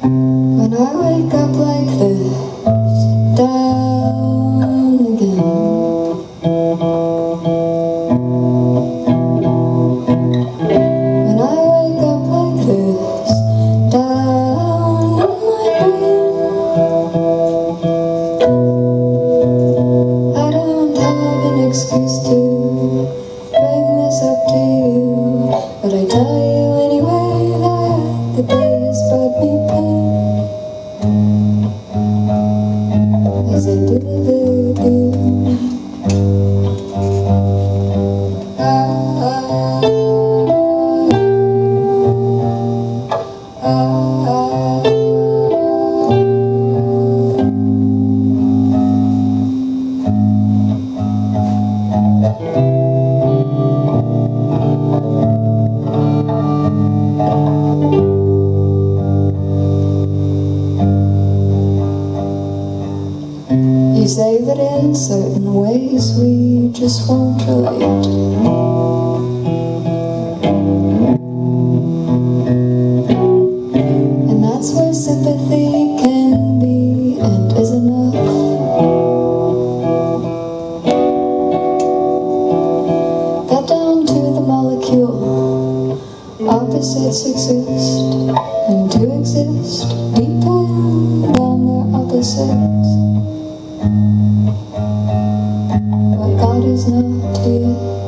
When I wake up like this, down again. When I wake up like this, down in my brain, I don't have an excuse to bring this up to you, but I tell you anyway that the day has brought me pain, as I delivered you. You say that in certain ways we just won't relate. And that's where sympathy can be and is enough. Got down to the molecule. Opposites exist, and to exist depend on their opposites. What God is not yet.